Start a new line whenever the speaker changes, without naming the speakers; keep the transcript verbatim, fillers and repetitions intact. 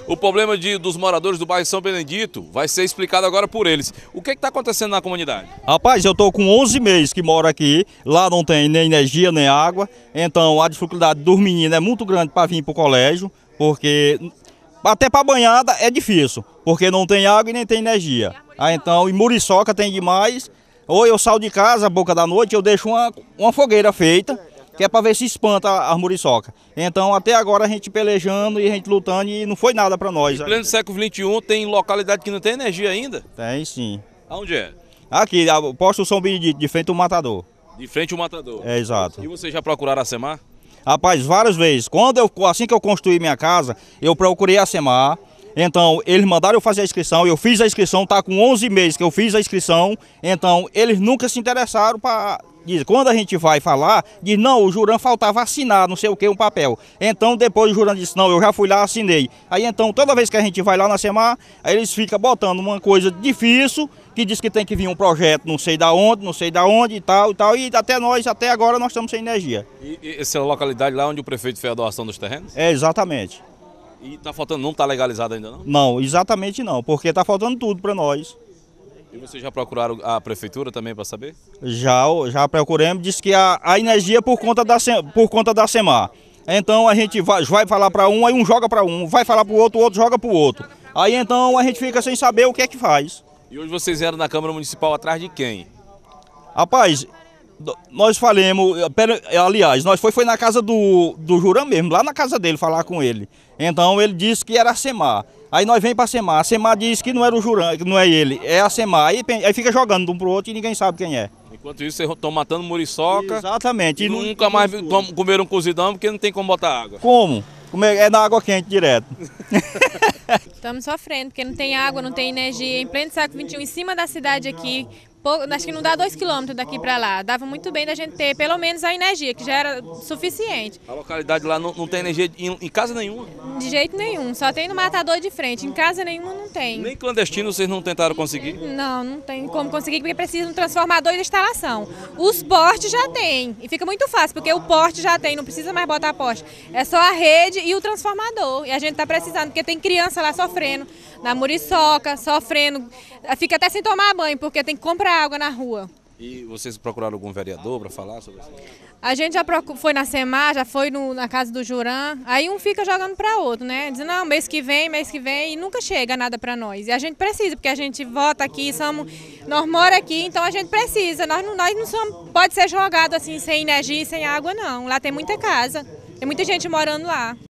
O problema de, dos moradores do bairro São Benedito vai ser explicado agora por eles. O que está acontecendo na comunidade?
Rapaz, eu estou com onze meses que moro aqui, lá não tem nem energia nem água, então a dificuldade dos meninos é muito grande para vir para o colégio, porque até para banhada é difícil, porque não tem água e nem tem energia. Ah, então, e muriçoca tem demais, ou eu saio de casa, boca da noite, eu deixo uma, uma fogueira feita, que é para ver se espanta a muriçoca. Então, até agora a gente pelejando e a gente lutando e não foi nada para nós.
Em pleno século vinte e um tem localidade que não tem energia ainda?
Tem sim.
Aonde é?
Aqui, o posto São Benedito, de frente ao Matador.
De frente ao Matador?
É, exato.
E vocês já procuraram a SEMAR?
Rapaz, várias vezes. Quando eu, assim que eu construí minha casa, eu procurei a SEMAR. Então, eles mandaram eu fazer a inscrição, eu fiz a inscrição, tá com onze meses que eu fiz a inscrição. Então, eles nunca se interessaram para... Quando a gente vai falar, diz, não, o Juran faltava assinar, não sei o que, um papel. Então, depois o Juran disse, não, eu já fui lá, assinei. Aí, então, toda vez que a gente vai lá na SEMAR, aí eles ficam botando uma coisa difícil, que diz que tem que vir um projeto não sei da onde, não sei da onde e tal e tal, e até nós, até agora, nós estamos sem energia.
E, e essa é a localidade lá onde o prefeito fez a doação dos terrenos?
É, exatamente.
E tá faltando, não está legalizado ainda não?
Não, exatamente não, porque tá faltando tudo para nós.
E vocês já procuraram a prefeitura também para saber?
Já, já procuramos, disse que a, a energia é por conta da, por conta da SEMAR. Então a gente vai, vai falar para um, aí um joga para um, vai falar para o outro, o outro joga para o outro. Aí então a gente fica sem saber o que é que faz.
E hoje vocês vieram na Câmara Municipal atrás de quem?
Rapaz, nós falamos, aliás, nós foi, foi na casa do, do Juran mesmo, lá na casa dele falar com ele. Então ele disse que era a SEMAR. Aí nós vem para a SEMAR, a SEMAR disse que não era o Juran, que não é ele, é a SEMAR. Aí, aí fica jogando de um pro outro e ninguém sabe quem é.
Enquanto isso, vocês estão matando muriçoca.
Exatamente.
E nunca mais comeram cozidão porque não tem como botar água.
Como? É na água quente direto.
Estamos sofrendo, porque não tem água, não tem energia. Em pleno século vinte e um, em cima da cidade aqui, acho que não dá dois quilômetros daqui para lá. Dava muito bem da gente ter pelo menos a energia, que já era suficiente.
A localidade lá não, não tem energia em, em casa nenhuma?
De jeito nenhum, só tem no Matador de frente. Em casa nenhuma não tem.
Nem clandestino vocês não tentaram conseguir?
Não, não tem como conseguir, porque precisa de um transformador de instalação. Os postes já tem, e fica muito fácil, porque o poste já tem, não precisa mais botar poste. É só a rede e o transformador. E a gente está precisando, porque tem criança lá sofrendo, na muriçoca, sofrendo. Fica até sem tomar banho, porque tem que comprar água na rua.
E vocês procuraram algum vereador para falar sobre isso?
A gente já foi na SEMAR, já foi no, na casa do Juran, aí um fica jogando para outro, né? Diz, não, mês que vem, mês que vem, e nunca chega nada para nós. E a gente precisa, porque a gente vota aqui, somos, nós moramos aqui, então a gente precisa. Nós não, nós não somos, pode ser jogado assim, sem energia e sem água, não. Lá tem muita casa, tem muita gente morando lá.